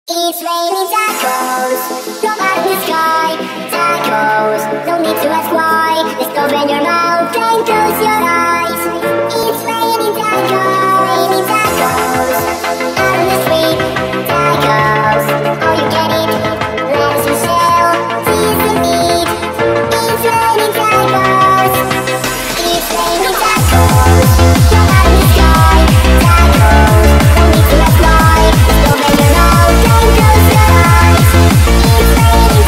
It's raining tacos, drop out of the sky. Tacos, no need to ask why. Just open your mouth and close your eyes. It's raining tacos, out on the street. Tacos, oh you get it. Lettuce and shell, cheese and meat. It's raining tacos. It's raining tacos, drop out of the sky. Tacos, no need to ask why. Just open your mouth and close your eyes. It's raining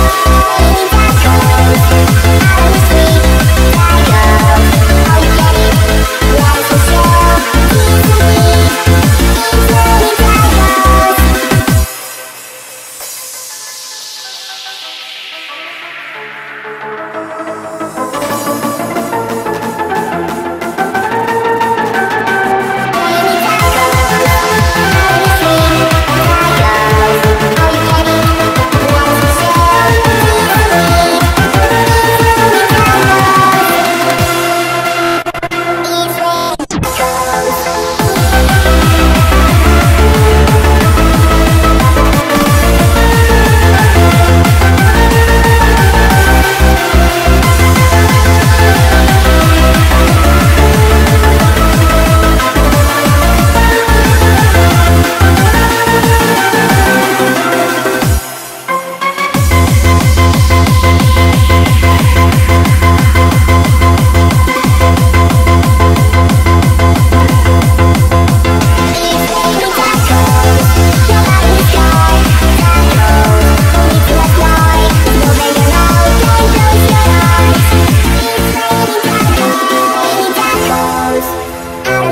tacos, out on the street. Tacos, oh you get it. Lettuce and shell, cheese and meat. It's raining tacos.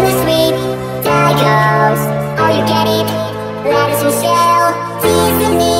Lettuce and shell, cheese and meat.